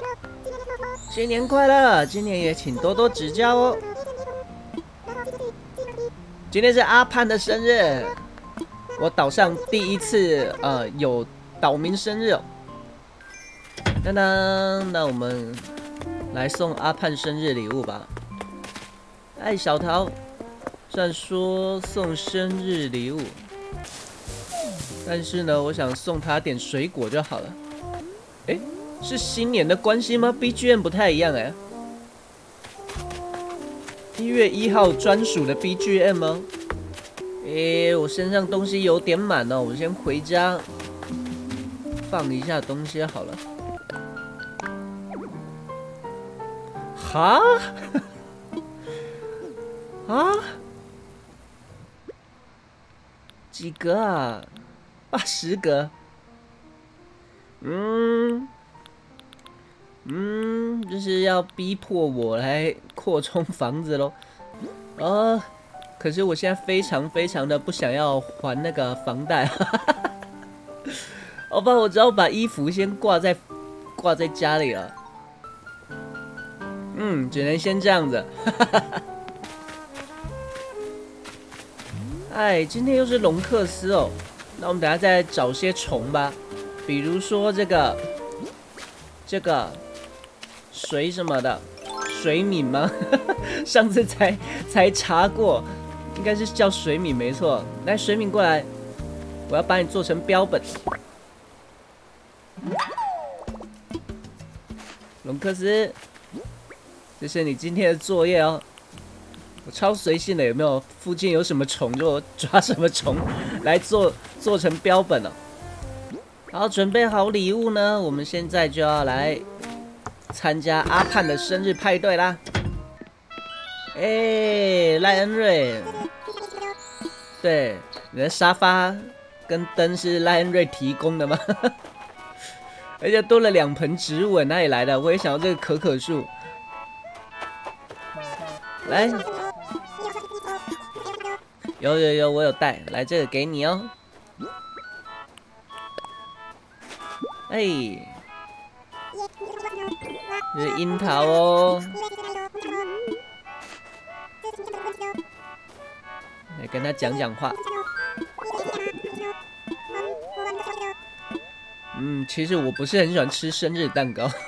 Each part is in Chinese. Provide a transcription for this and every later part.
新年快乐！今年也请多多指教哦。今天是阿盼的生日，我岛上第一次有岛民生日哦。当当，那我们来送阿盼生日礼物吧。哎，小桃，虽然说送生日礼物，但是呢，我想送他点水果就好了。哎，是新年的关系吗 ？BGM 不太一样哎。1月1号专属的 BGM 吗？哎，我身上东西有点满哦，我先回家放一下东西好了。哈？啊？几格啊？80格。就是要逼迫我来扩充房子咯。可是我现在非常的不想要还那个房贷。好吧，我只好把衣服先挂在家里了。只能先这样子。哎，今天又是龙克斯哦，那我们等下再找些虫吧，比如说这个水什么的，水敏吗？上次才查过，应该是叫水敏没错。来，水敏过来，我要把你做成标本。龙克斯，这是你今天的作业哦。我超随性的，有没有？附近有什么虫就抓什么虫来做成标本了。好，准备好礼物呢，我们现在就要来参加阿盼的生日派对啦！哎，赖恩瑞，对，你的沙发跟灯是赖恩瑞提供的吗？而且多了2盆植物，哪里来的？我也想要这个可可树。来，有，我有带，来这个给你哦。哎，这是樱桃哦。来跟他讲话。其实我不是很喜欢吃生日蛋糕。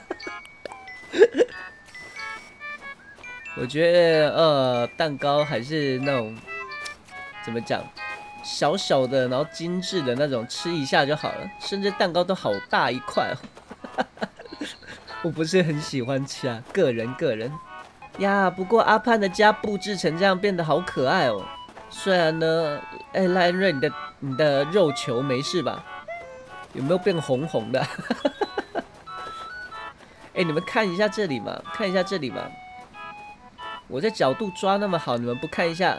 我觉得蛋糕还是那种怎么讲，小小的，然后精致的那种，吃一下就好了。生日蛋糕都好大一块哦。我不是很喜欢吃啊，个人呀。不过阿盼的家布置成这样，变得好可爱哦。虽然呢，哎，赖恩瑞，你的肉球没事吧？有没有变红红的？哎，你们看一下这里嘛，看一下这里嘛。我这角度抓那么好，你们不看一下？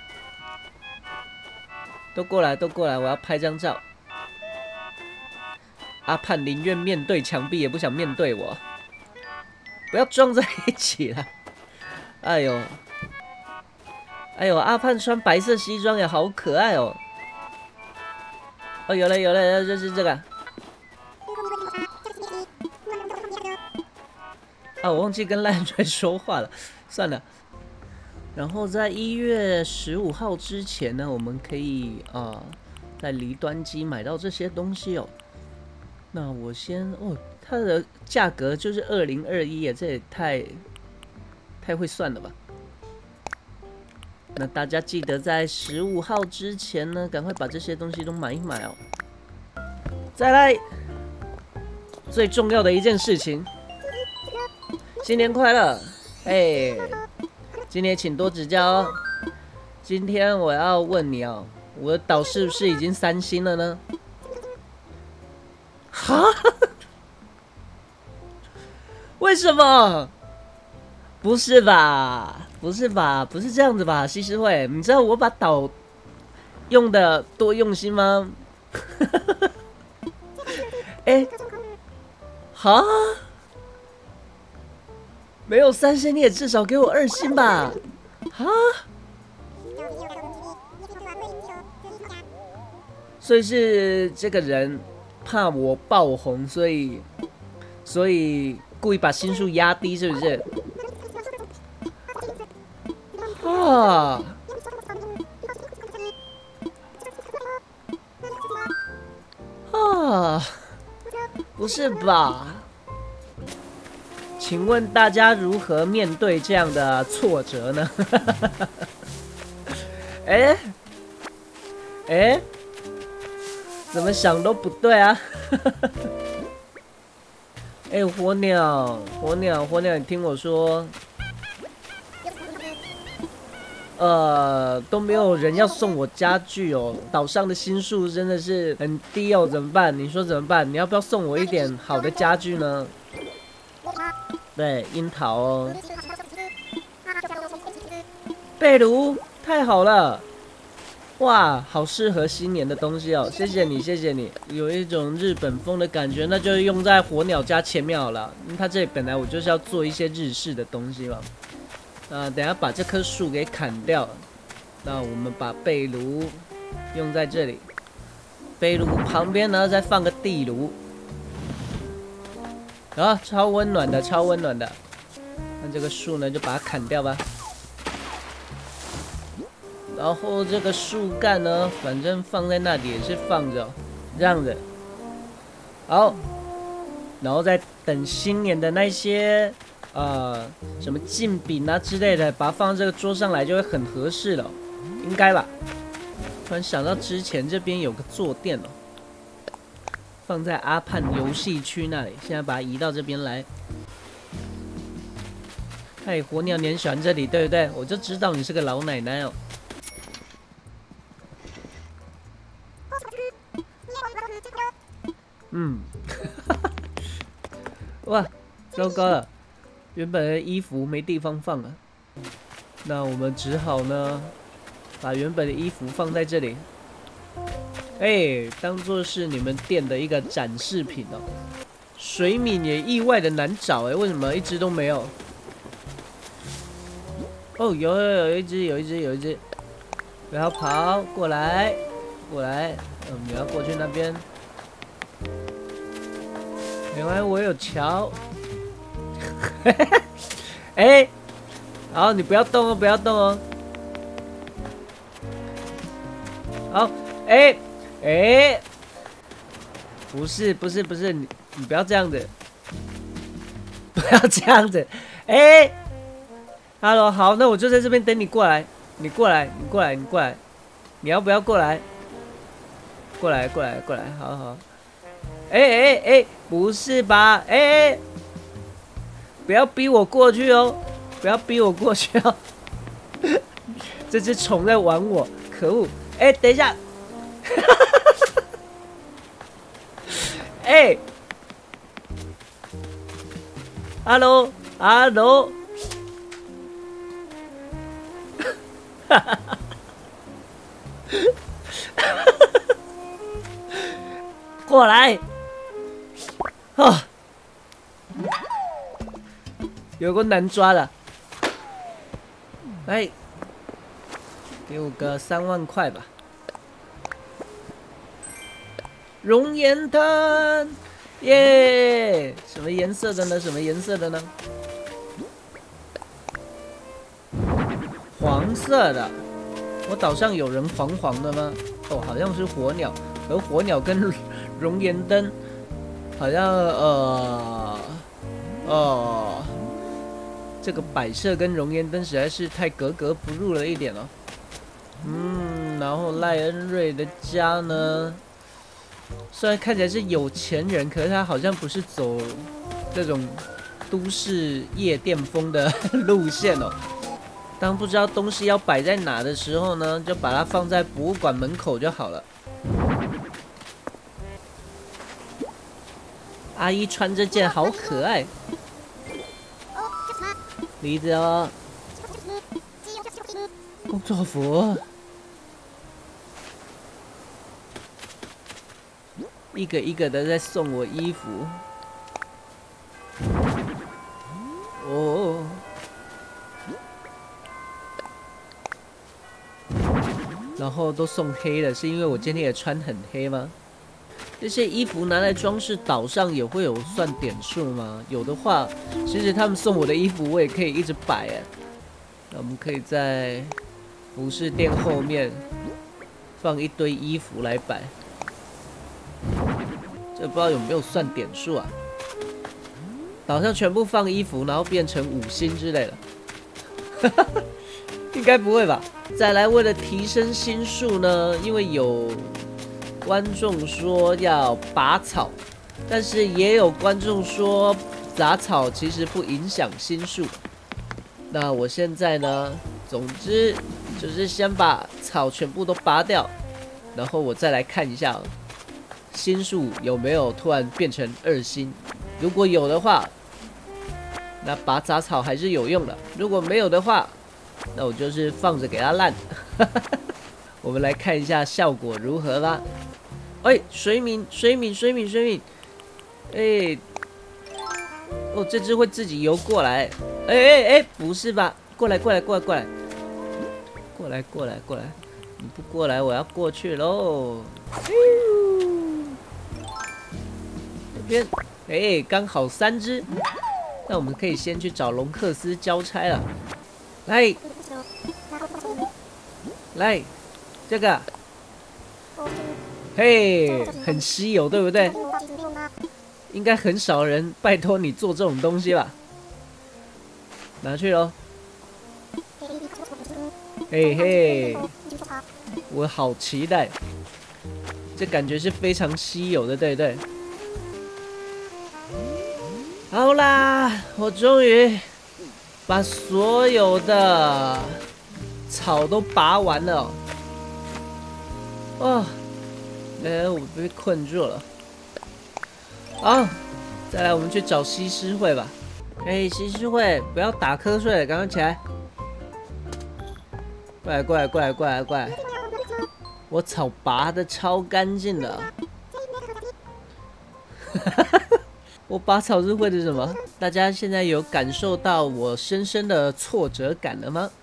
都过来，我要拍张照。阿盼宁愿面对墙壁，也不想面对我。不要撞在一起了。哎呦，阿盼穿白色西装也好可爱哦。哦，有了，就是这个。啊，我忘记跟赖瑞说话了，算了。然后在1月15号之前呢，我们可以在离端机买到这些东西哦。那我先它的价格就是2021耶，这也太会算了吧？那大家记得在15号之前呢，赶快把这些东西都买一买哦。再来，最重要的一件事情，新年快乐！哎，今天请多指教哦。今天我要问你哦，我的岛是不是已经3星了呢？哈？为什么？不是吧？不是这样子吧？西施惠，你知道我把岛用的多用心吗？哎，哈？没有3星，你也至少给我2星吧？哈？所以是这个人怕我爆红，所以故意把心数压低，是不是？啊！啊！不是吧？请问大家如何面对这样的挫折呢？哎哎，怎么想都不对啊！哎，火鸟，你听我说，都没有人要送我家具哦。岛上的心数真的是很低哦，怎么办？你说怎么办？你要不要送我一点好的家具呢？对，樱桃哦。贝卢，太好了！哇，好适合新年的东西哦，谢谢你，谢谢你，有一种日本风的感觉，那就用在火鸟家前面好了，因为它这里本来我就是要做一些日式的东西嘛。等一下把这棵树给砍掉，那我们把壁炉用在这里，壁炉旁边呢再放个地炉，啊，超温暖的，超温暖的。那这个树呢就把它砍掉吧。然后这个树干呢，反正放在那里也是放着，这样子。好，然后再等新年的那些什么镜饼啊之类的，把它放到这个桌上来就会很合适了，应该吧？突然想到之前这边有个坐垫哦，放在阿盼游戏区那里，现在把它移到这边来。嘿，火鸟你很喜欢这里，对不对？我就知道你是个老奶奶哦。哇，糟糕了，原本的衣服没地方放了，那我们只好呢，把原本的衣服放在这里，当做是你们店的一个展示品哦。水敏也意外的难找为什么一只都没有？哦，有一只，不要跑，过来，你要过去那边。原来我有桥，好，你不要动哦，不要动哦。好，不是，你不要这样子，不要这样子，Hello， 好，那我就在这边等你过来，你过来，你要不要过来？过来，好。不是吧？不要逼我过去哦！这只虫在玩我，可恶！等一下，Hello，过来！有个难抓的，来，给我个3万块吧。熔岩灯，耶！什么颜色的呢？黄色的。我岛上有人黄的吗？哦，好像是火鸟，而火鸟跟熔岩灯好像这个摆设跟熔岩灯实在是太格格不入了一点哦。然后赖恩瑞的家呢，虽然看起来是有钱人，可是他好像不是走这种都市夜店风的路线哦。当不知道东西要摆在哪的时候呢，就把它放在博物馆门口就好了。阿姨穿这件好可爱，梨子哦，工作服，一个一个的在送我衣服。哦，然后都送黑的，是因为我今天也穿很黑吗？ 这些衣服拿来装饰岛上也会有算点数吗？有的话，其实他们送我的衣服我也可以一直摆哎。那我们可以在服饰店后面放一堆衣服来摆，这不知道有没有算点数啊？岛上全部放衣服，然后变成5星之类的，应该不会吧？再来，为了提升星数呢，因为有观众说要拔草，但是也有观众说杂草其实不影响星数。那我现在呢，总之就是先把草全部都拔掉，然后我再来看一下星数有没有突然变成2星。如果有的话，那拔杂草还是有用的；如果没有的话，那我就是放着给它烂。我们来看一下效果如何吧。哎，水敏，哎，哦，这只会自己游过来。哎，不是吧？过来！你不过来，我要过去喽。这边，哎，刚好3只。那我们可以先去找隆克斯交差了。来，这个。嘿，很稀有，对不对？应该很少人拜托你做这种东西吧？拿去喽！嘿，我好期待，这感觉是非常稀有的，对不对？好啦，我终于把所有的草都拔完了。哦。我被困住了。好，再来我们去找西施会吧。西施会，不要打瞌睡了，赶快起来！过来！我草拔的超干净的。我拔草是为了什么？大家现在有感受到我深深的挫折感了吗？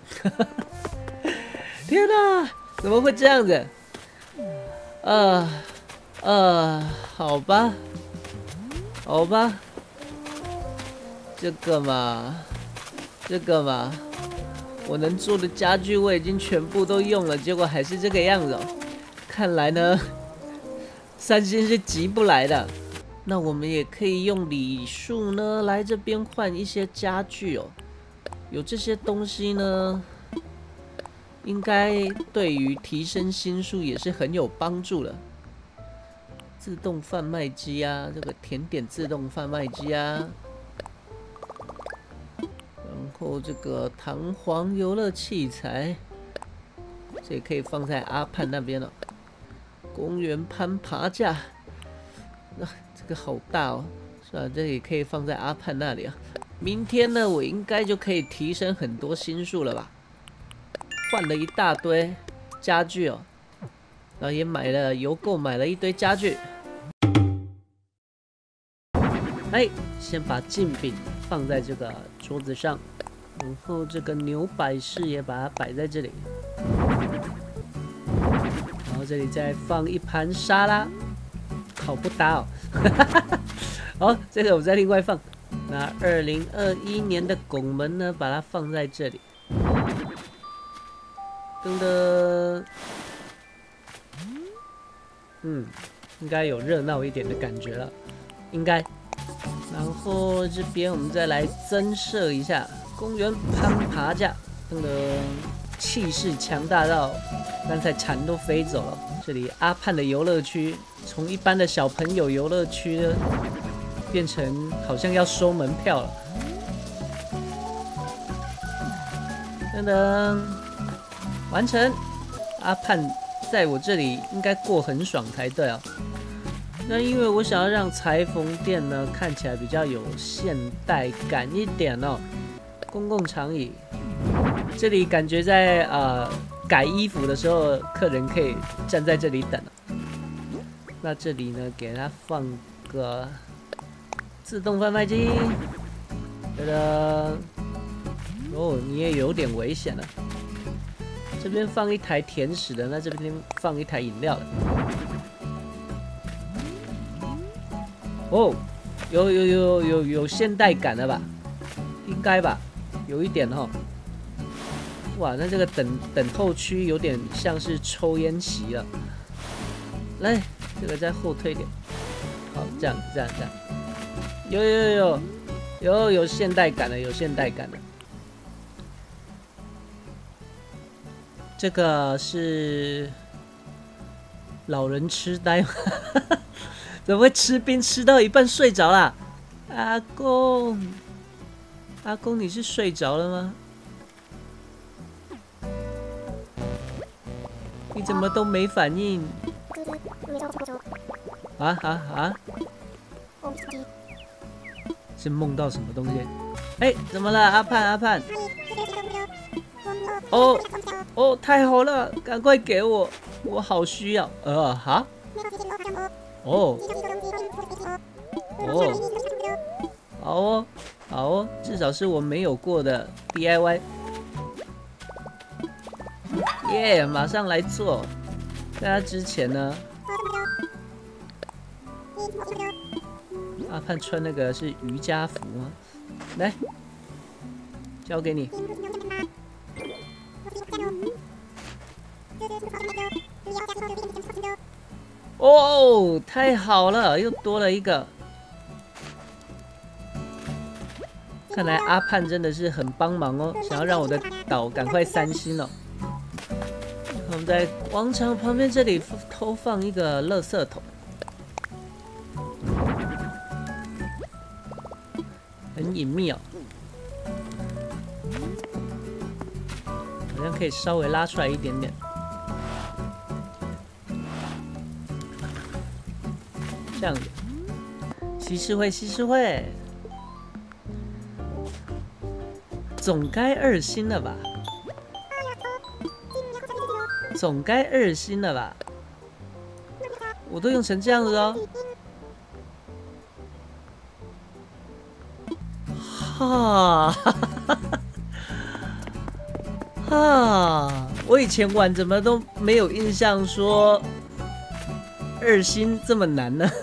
天哪，怎么会这样子？好吧，这个嘛，我能做的家具我已经全部都用了，结果还是这个样子哦。看来呢，3星是急不来的。那我们也可以用礼数呢来这边换一些家具哦。有这些东西呢，应该对于提升星数也是很有帮助的。自动贩卖机啊，这个甜点自动贩卖机啊，然后这个弹簧游乐器材，这也可以放在阿盼那边了。公园攀爬架，这个好大哦，算了，这也可以放在阿盼那里啊。明天呢，我应该就可以提升很多星数了吧？换了一大堆家具哦，然后也购买了一堆家具。先把镜饼放在这个桌子上，然后这个牛摆饰也把它摆在这里，然后这里再放一盘沙拉，好不搭哦。好，这个我再另外放。那2021年的拱门呢，把它放在这里。噔噔，应该有热闹一点的感觉了，应该。然后这边我们再来增设一下公园攀爬架，噔噔，气势强大到刚才蝉都飞走了。这里阿盼的游乐区，从一般的小朋友游乐区呢，变成好像要收门票了。噔噔，完成。阿盼在我这里应该过很爽才对啊。那因为我想要让裁缝店呢看起来比较有现代感一点哦，公共长椅，这里感觉在改衣服的时候，客人可以站在这里等。那这里呢，给它放个自动贩卖机，噔噔，哦，你也有点危险了。这边放一台甜食的，那这边放一台饮料的。 哦，有现代感了吧？应该吧，有一点哈。哇，那这个等候区有点像是抽烟席了。来，这个再后退一点。好，这样，有现代感了，有现代感了。这个是老人痴呆吗？怎么会吃冰吃到一半睡着啦？阿公，阿公，你是睡着了吗？你怎么都没反应？啊！是梦到什么东西？哎，怎么了？阿盼？哦，太好了，赶快给我，我好需要。哈？哦，好哦，至少是我没有过的 DIY。耶，马上来做。在他之前呢，阿盼穿那个是瑜伽服吗？来，交给你。哦，太好了，又多了一个。看来阿盼真的是很帮忙哦，想要让我的岛赶快3星哦。我们在广场旁边这里偷放一个垃圾桶，很隐秘哦，好像可以稍微拉出来一点点。这样子，西施会，总该2星了吧？总该2星了吧？我都用成这样子哦。我以前玩怎么都没有印象说2星这么难呢？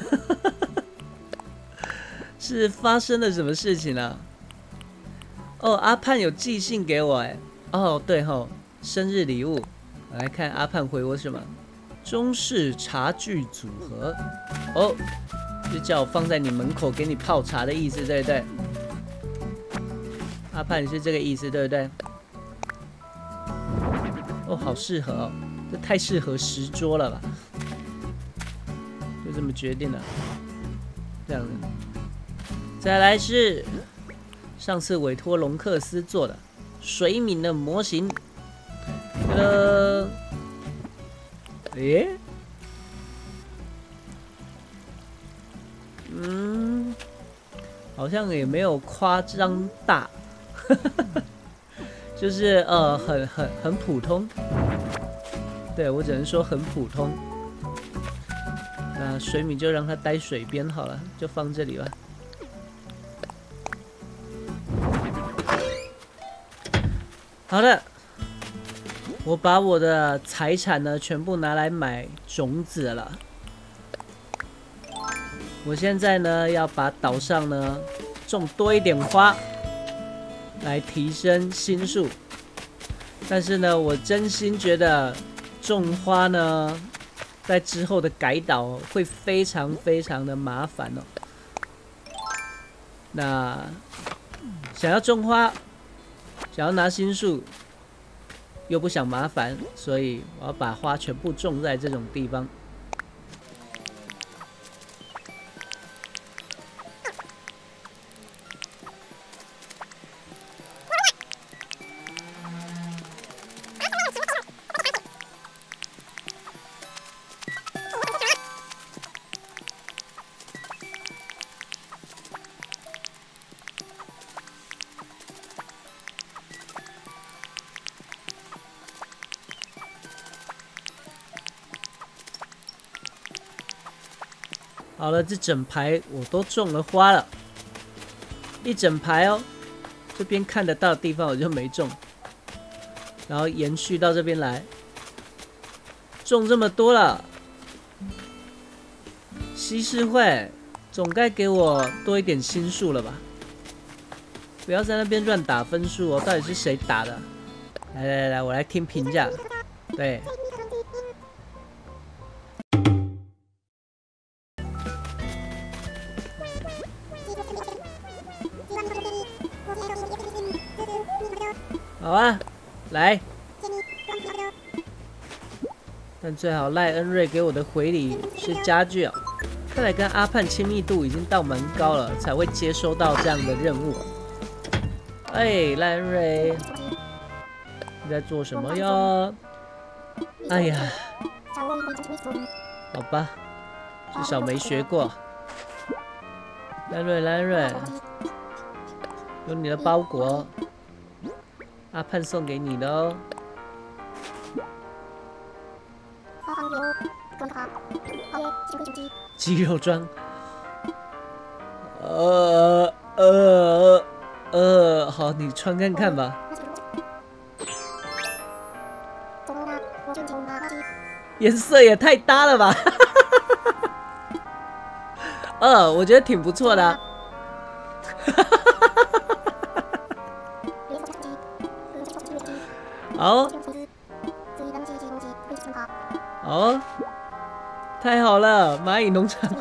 是发生了什么事情啊？哦，阿盼有寄信给我哎。哦，对吼，生日礼物。我来看阿盼回我什么？中式茶具组合。哦，就叫我放在你门口给你泡茶的意思，对不对？阿盼，你是这个意思，对不对？哦，好适合哦，这太适合石桌了吧？就这么决定了，这样子。再来是上次委托隆克斯做的水敏的模型。好像也没有夸张大，就是很普通。对，我只能说很普通。那水米就让它待水边好了，就放这里吧。好的，我把我的财产呢全部拿来买种子了。我现在呢要把岛上呢种多一点花，来提升星数。但是呢，我真心觉得种花呢，在之后的改岛会非常的麻烦哦。那想要种花，想要拿星数，又不想麻烦，所以我要把花全部种在这种地方。好了，这整排我都种了花了，一整排哦。这边看得到的地方我就没种，然后延续到这边来，种这么多了。西施会， 总该给我多一点心数了吧？不要在那边乱打分数哦！到底是谁打的？来，我来听评价。对。好啊，来。但最好赖恩瑞给我的回礼是家具啊！看来跟阿盼亲密度已经到蛮高了，才会接收到这样的任务。哎，赖恩瑞，你在做什么呀？哎呀，好吧，至少没学过。赖恩瑞，有你的包裹，阿盼送给你的哦。肌肉装，好，你穿看看吧。颜色也太搭了吧！我觉得挺不错的啊。好，好，太好了，蚂蚁农场。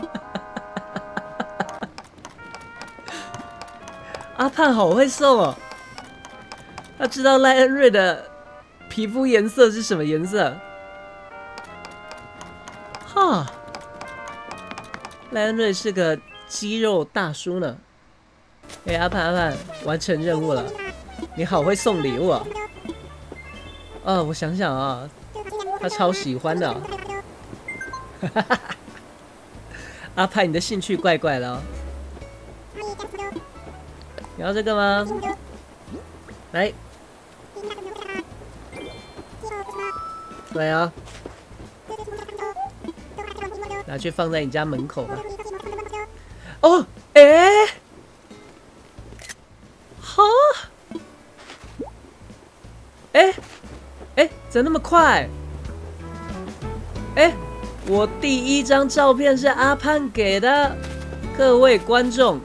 阿盼好会送哦，他知道赖恩瑞的皮肤颜色是什么颜色。哈，赖恩瑞是个肌肉大叔呢。哎，阿盼，完成任务了，你好会送礼物啊！我想想啊，他超喜欢的。阿盼，你的兴趣怪怪的哦。你要这个吗？来，对啊，拿去放在你家门口吧。哦，好，怎么那么快？我第一张照片是阿盼给的，各位观众，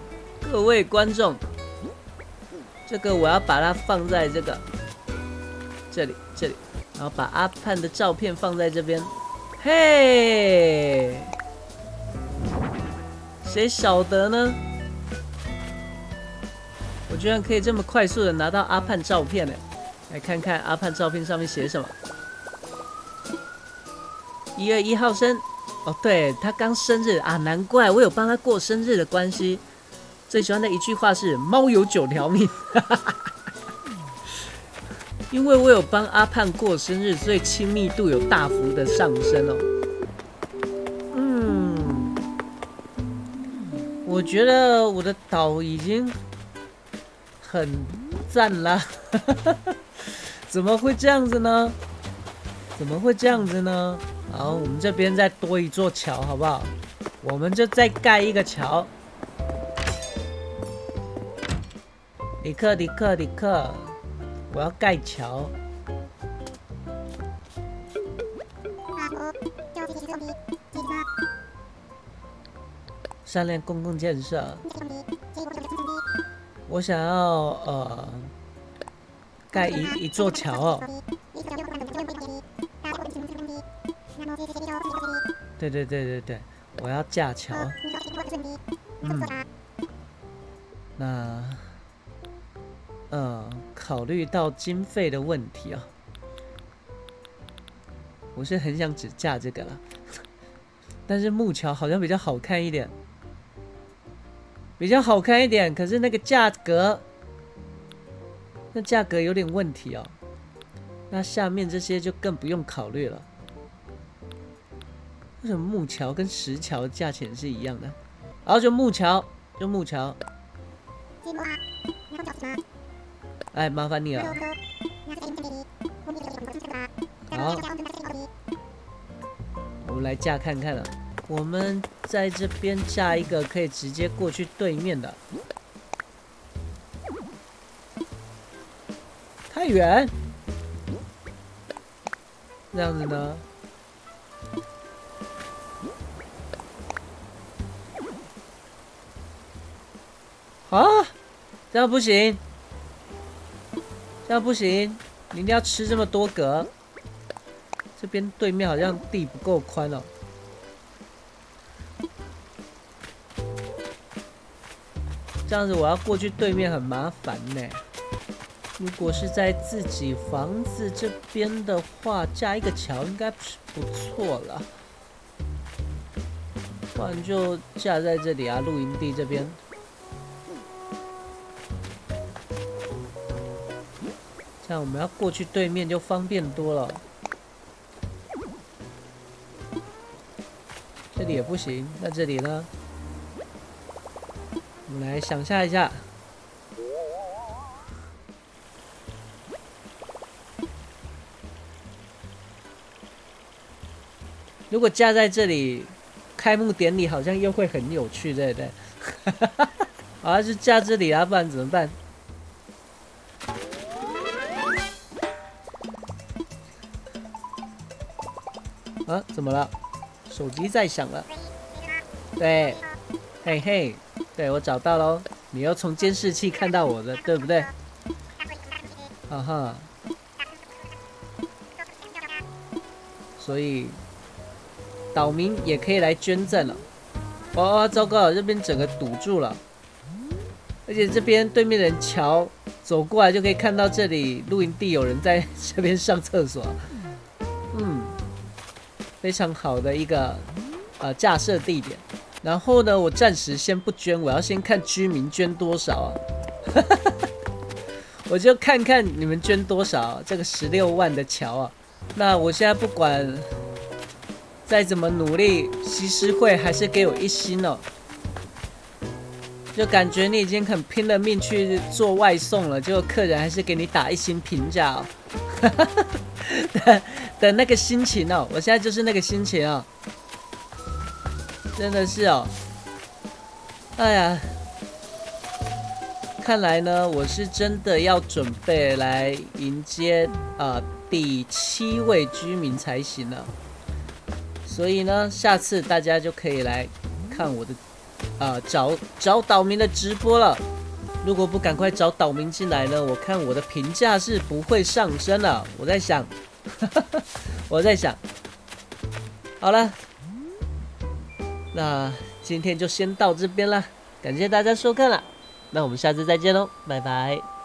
这个我要把它放在这里，然后把阿盼的照片放在这边。嘿，谁晓得呢？我居然可以这么快速的拿到阿盼照片呢！来看看阿盼照片上面写什么。1月1号生，哦，对，他刚生日啊，难怪我有帮他过生日的关系。最喜欢的一句话是“猫有9条命”，因为我有帮阿盼过生日，所以亲密度有大幅的上升哦。我觉得我的岛已经很赞了，怎么会这样子呢？好，我们这边再多一座桥，好不好？我们就再盖一个桥。李克，我要盖桥。善练公共建设。我想要盖一座桥哦。对，我要架桥。那考虑到经费的问题啊，我是很想只架这个了，但是木桥好像比较好看一点，可是那个价格有点问题哦。那下面这些就更不用考虑了。为什么木桥跟石桥的价钱是一样的？然后就木桥。哎，麻烦你了。好，我们来架看看了。我们在这边架一个可以直接过去对面的。太远，这样子呢？ 啊，这样不行，这样不行，你一定要吃这么多格。这边对面好像地不够宽哦。这样子我要过去对面很麻烦呢。如果是在自己房子这边的话，架一个桥应该不错了。不然就架在这里啊，露营地这边。这样我们要过去对面就方便多了。这里也不行，那这里呢？我们来想象一下。如果架在这里，开幕典礼好像又会很有趣，对不对？好，就架这里啊，不然怎么办？啊，怎么了？手机在响了。对，嘿嘿，对我找到喽。你又从监视器看到我的，对不对？啊哈。所以岛民也可以来捐赠了。哦，糟糕了，这边整个堵住了。而且这边对面的人桥走过来就可以看到这里露营地有人在这边上厕所。非常好的一个架设地点。然后呢，我暂时先不捐，我要先看居民捐多少啊。我就看看你们捐多少啊，这个16万的桥啊。那我现在不管再怎么努力，西施会还是给我1星哦。就感觉你已经很拼了命去做外送了，结果客人还是给你打1星评价哦。的那个心情哦，我现在就是那个心情哦，真的是哦，哎呀，看来呢，我是真的要准备来迎接第7位居民才行了。所以呢，下次大家就可以来看我的找岛民的直播了。如果不赶快找岛民进来呢，我看我的评价是不会上升了。我在想，好了，那今天就先到这边了，感谢大家收看了，那我们下次再见喽，拜拜。